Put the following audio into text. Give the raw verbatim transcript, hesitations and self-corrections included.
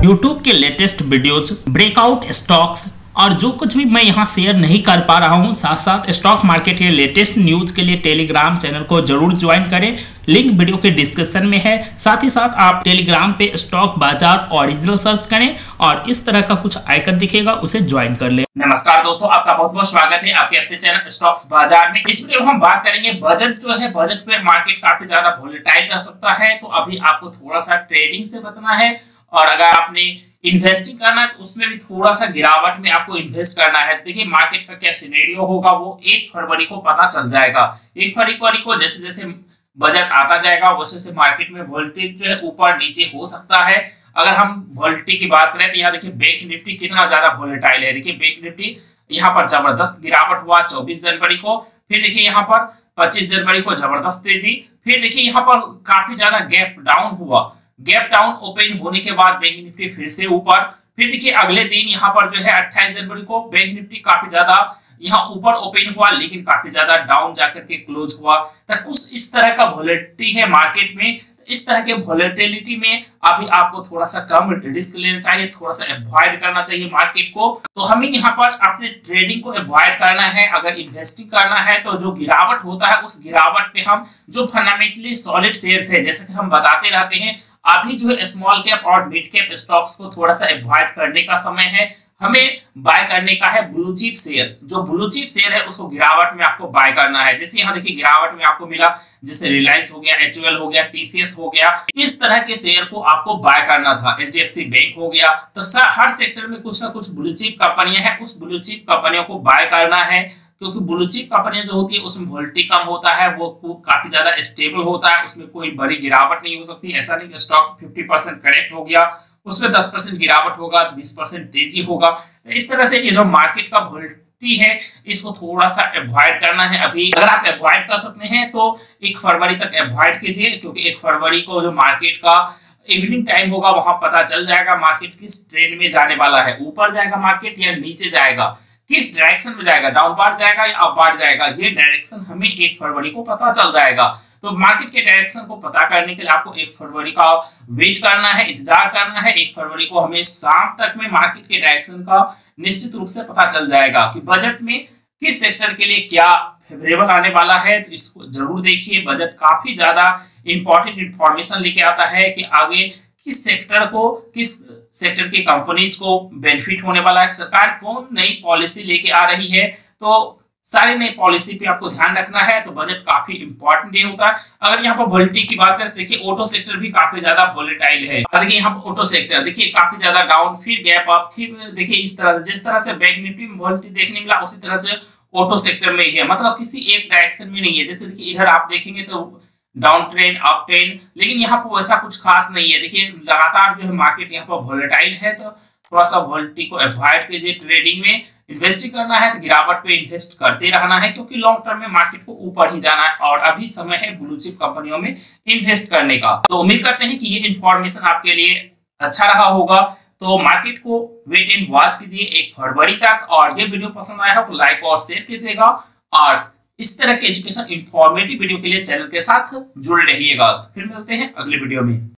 YouTube के latest videos, breakout stocks और जो कुछ भी मैं यहाँ शेयर नहीं कर पा रहा हूँ, साथ साथ स्टॉक मार्केट के लेटेस्ट न्यूज के लिए टेलीग्राम चैनल को जरूर ज्वाइन करें। लिंक वीडियो के डिस्क्रिप्शन में है। साथ ही साथ आप टेलीग्राम पे स्टॉक बाजार ओरिजिनल सर्च करें और इस तरह का कुछ आइकन दिखेगा, उसे ज्वाइन कर लें। नमस्कार दोस्तों, आपका बहुत बहुत स्वागत है आपके अपने चैनल स्टॉक्स बाजार में। इस वीडियो में हम बात करेंगे बजट जो है, बजट में मार्केट काफी ज्यादा वोलेटाइल रह सकता है, तो अभी आपको थोड़ा सा ट्रेडिंग से बचना है। और अगर आपने इन्वेस्टिंग करना है तो उसमें भी थोड़ा सा गिरावट में आपको इन्वेस्ट करना है। देखिए मार्केट का क्या सिनेरियो होगा वो एक फरवरी को पता चल जाएगा। एक फरवरी को जैसे जैसे बजट आता जाएगा वैसे वैसे मार्केट में वोल्टेज जो है ऊपर नीचे हो सकता है। अगर हम वोल्टेज की बात करें तो यहाँ देखिए बैंक निफ्टी कितना ज्यादा वोलेटाइल है। देखिए बैंक निफ्टी यहाँ पर जबरदस्त गिरावट हुआ चौबीस जनवरी को, फिर देखिए यहाँ पर पच्चीस जनवरी को जबरदस्त तेजी, फिर देखिए यहाँ पर काफी ज्यादा गैप डाउन हुआ। गैप डाउन ओपन होने के बाद बैंक निफ्टी फिर से ऊपर, फिर देखिए अगले दिन यहाँ पर जो है अट्ठाईस जनवरी को बैंक निफ्टी काफी ज्यादा यहाँ ऊपर ओपन हुआ लेकिन काफी ज्यादा डाउन जाकर के क्लोज हुआ। तो कुछ इस तरह का वोलेटिलिटी है मार्केट में। इस तरह के वोलेटिलिटी में अभी आपको थोड़ा सा कम रिस्क लेना चाहिए, थोड़ा सा अवॉइड करना चाहिए मार्केट को। तो हमें यहाँ पर अपने ट्रेडिंग को अवॉइड करना है। अगर इन्वेस्टिंग करना है तो जो गिरावट होता है उस गिरावट पे हम जो फंडामेंटली सॉलिड शेयर्स है, जैसे कि हम बताते रहते हैं, अभी जो है स्मॉल कैप और मिड कैप स्टॉक्स को थोड़ा सा अवॉइड करने का समय है। हमें बाय करने का है ब्लू चिप शेयर। जो ब्लू चिप शेयर है उसको गिरावट में आपको बाय करना है। जैसे यहाँ देखिए गिरावट में आपको मिला, जैसे रिलायंस हो गया, एचयूएल हो गया, टीसीएस हो गया, इस तरह के शेयर को आपको बाय करना था। एचडीएफसी बैंक हो गया। तो हर सेक्टर में कुछ ना कुछ ब्लू चिप कंपनियां हैं, उस ब्लू चिप कंपनियों को बाय करना है, क्योंकि ब्लू चिप कंपनियां जो होती है उसमें वोल्टी कम होता है, वो काफी ज्यादा स्टेबल होता है, उसमें कोई बड़ी गिरावट नहीं हो सकती। ऐसा नहीं कि स्टॉक पचास परसेंट करेक्ट हो गया उसमें दस परसेंट गिरावट होगा तो बीस परसेंट तेजी होगा। तो इस तरह से ये जो मार्केट का वोल्टी है इसको थोड़ा सा अवॉइड करना है। अभी अगर आप अवॉइड कर सकते हैं तो एक फरवरी तक अवॉइड कीजिए, क्योंकि एक फरवरी को जो मार्केट का इवनिंग टाइम होगा वहां पता चल जाएगा मार्केट किस ट्रेंड में जाने वाला है। ऊपर जाएगा मार्केट या नीचे जाएगा, किस डायरेक्शन में जाएगा, डाउनवार्ड जाएगा या अपवार्ड जाएगा, ये डायरेक्शन हमें एक फरवरी को पता चल जाएगा। तो मार्केट के डायरेक्शन को पता करने के लिए आपको एक फरवरी का वेट करना है, इंतजार करना है। एक फरवरी को हमें शाम तक में मार्केट के डायरेक्शन का निश्चित रूप से पता चल जाएगा कि बजट में किस सेक्टर के लिए क्या फेवरेबल आने वाला है। तो इसको जरूर देखिए। बजट काफी ज्यादा इंपॉर्टेंट इंफॉर्मेशन लेके आता है कि आगे किस सेक्टर को, किस सेक्टर की कंपनीज को बेनिफिट होने वाला है, सरकार कौन नई पॉलिसी लेके आ रही है। तो सारी नई पॉलिसी पे आपको ध्यान रखना है। तो बजट काफी इंपॉर्टेंट ये होता है। अगर यहाँ पर वोलेटिलिटी की बात करें तो देखिए ऑटो सेक्टर भी काफी ज्यादा वोलेटाइल है। देखिए यहाँ पर ऑटो सेक्टर देखिए काफी ज्यादा डाउन, फिर गैप अप, फिर देखिए इस तरह से जिस तरह से बैंक निफ्टी में वोलेटिलिटी देखने मिला उसी तरह से ऑटो सेक्टर में ही है, मतलब किसी एक डायरेक्शन में नहीं है। जैसे देखिए इधर आप देखेंगे तो डाउन ट्रेंड, अप ट्रेंड, लेकिन यहाँ पर वैसा कुछ खास नहीं है। देखिए लगातार जो है मार्केट यहाँ पर वोलेटाइल है, तो थोड़ा सा वोलेटिलिटी को अवॉइड कीजिए। ट्रेडिंग में इन्वेस्टिंग करना है तो गिरावट पे इन्वेस्ट करते रहना है, क्योंकि लॉन्ग टर्म में मार्केट को ऊपर ही जाना है और अभी समय है ब्लू चिप कंपनियों में इन्वेस्ट करने का। तो उम्मीद करते हैं कि ये इन्फॉर्मेशन आपके लिए अच्छा रहा होगा। तो मार्केट को वेट एंड वॉच कीजिए एक फरवरी तक। और ये वीडियो पसंद आया हो तो लाइक और शेयर कीजिएगा और इस तरह के एजुकेशन इंफॉर्मेटिव वीडियो के लिए चैनल के साथ जुड़े रहिएगा। फिर मिलते हैं अगले वीडियो में।